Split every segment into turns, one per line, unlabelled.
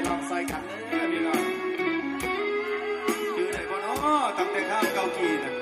ลองใส่กันเลยพี่น้องคือไหนบ่เนาะตั้งแต่ข้าวเกากีนะ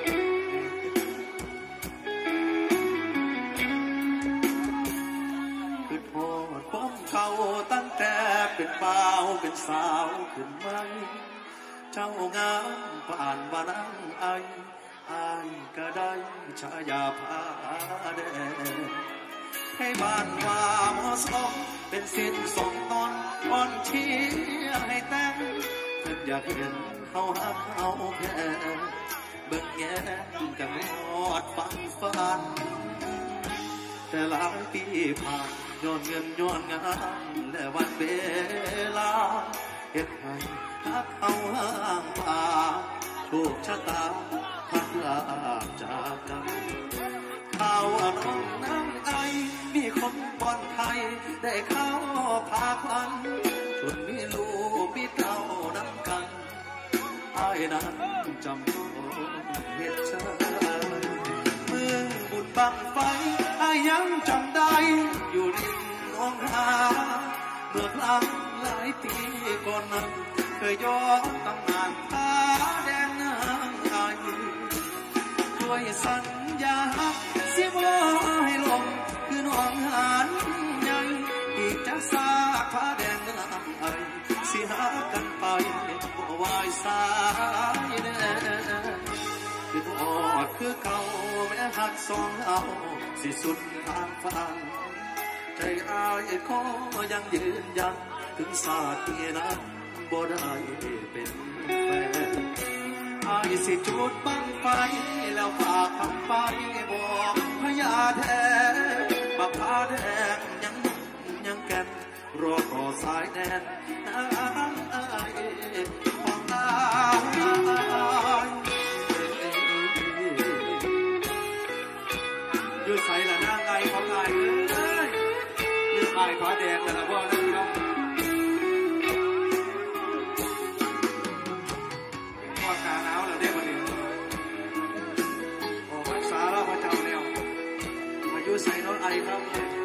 คือโทษผมเขาตั้งแต่เป็นบ่าวเป็นสาวขึ้นมาเจ้างามผ่านบานังไอก็ได้ชายาพาแดงให้บ้านว่าหมอสองเป็นสิ้นสองตอนอ่อนเชียให้แต่งเพิ่นอยากเห็นเฮาฮักเฮาแพ้เบิ่งแง่กันหอดฟังฟันแต่หลายปีผ่านย้อนเงินย้อนงานและวันเวลาเฮ็ดให้ฮักเฮาห่างพาโชคชะตาพัดลาจากกันข่าวว่าน้องนางไอมีคนปลอดภัยได้เข้าพาควันจนมีลูกมีเต้านำกันไอ้นั้นจำเหตุชาเมื่อบุญบังไฟไอ้ยังจำได้อยู่ริมหนองหาเมื่อครั้งหลายปีก่อนนั้นเคยย้อนตำนานผ้าแดงนางไอด้วยสัญญาสิบ่ให้ลงคือน้องหานใหญ่อีกจะสาผ้าแดงนางไอสิหากันไปบ่วายสายแน่คืออดคือเก่าแม้หักสองเอาสิสุดทางฝันใจอายขอยังยืนยันถึงศาสตร์ที่นั้นบ่ได้เป็นแฟนอายสิจุดบังไฟแล้วฝากคำไปบอกพญาแท้บักพาแดงยังแก่นรอต่อสายแดนอายของอายยืดใส่ละนางไอของอายเลยยืดอายฟ้าแดงแต่ละพ่อนั่นครับอากาศหนาวแล้วเด็กวันนี้ออกพรรษาแล้วพระเจ้าแล้วมายืดใส่น้องไอครับ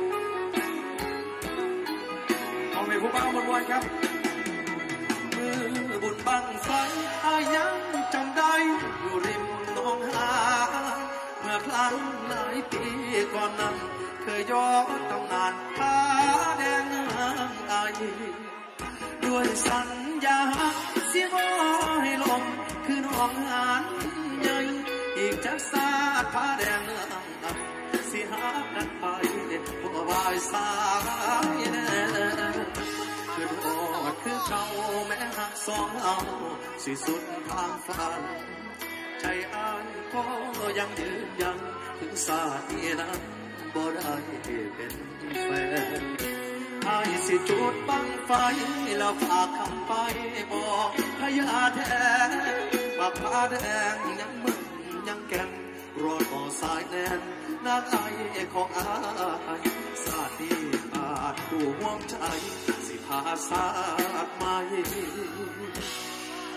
เอาไปผู้บ้าวันครับมือบุญบังไฟอายังจำได้อยู่ริมหนองหาเมื่อครั้งหลายปีก่อนนั้นเคยย้อนตำนานผ้าแดงนางไอด้วยสัญญาเสียบ่ให้ลมคือน้องหานใหญ่อีกจากสาผ้าแดงนางไอสิหากันไปบ่วายสายแน่คืออดคือเก่าแม้หักสองเอาสิสุดทางฝันใจอายก็ยังยืนยันถึงศาสตร์ที่นั้นบ่ได้เป็นแฟนอายสิจุดบังไฟแล้วฝากคำไปบอกพญาแท้บักพาแดงยังมึงยังแก่นรอต่อสายแดนนางไอของอายศาสตร์ที่อาจผู้ห่วงใจสิพาศาสตร์ใหม่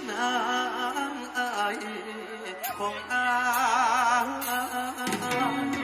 นางไอของอาย